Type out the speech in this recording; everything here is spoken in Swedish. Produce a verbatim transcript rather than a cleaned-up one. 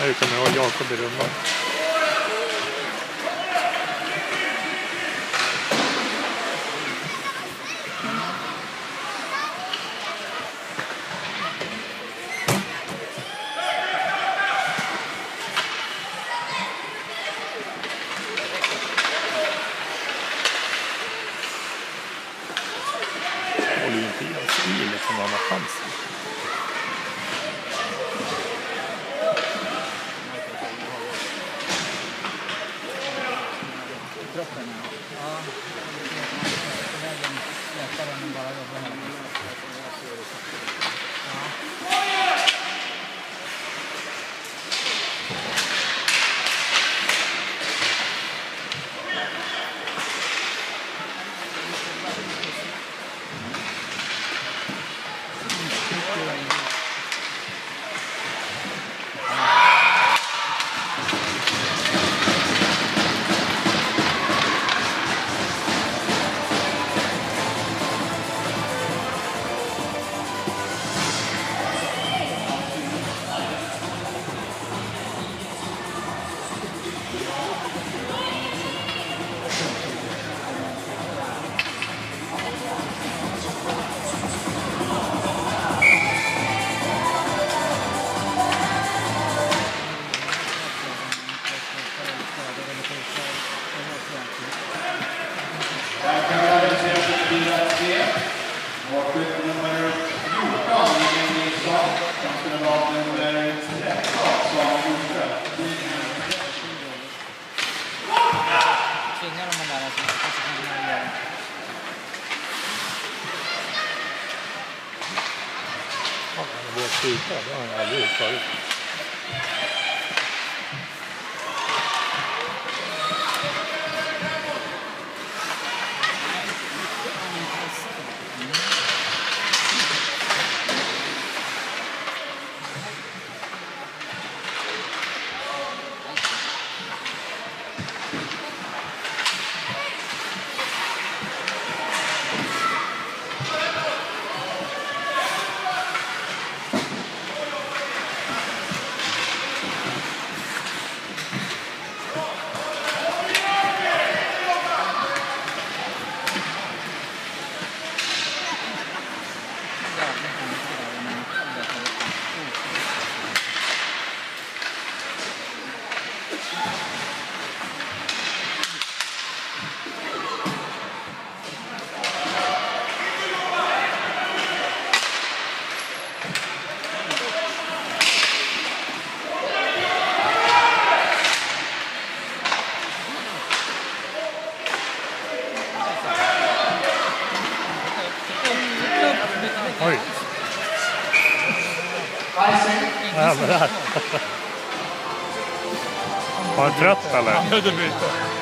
Här kommer jag och Jakob i rummet. Håller ju inte ens i liksom vad man har chansen. Kroppen, ja. Lättare än bara jobba här. Tvingar de där alltså, kanske kan man göra. Ja, det var skjuta, det har jag aldrig gjort förut. Oj. Ja, men där. Var du trött eller? Ja, det blir det.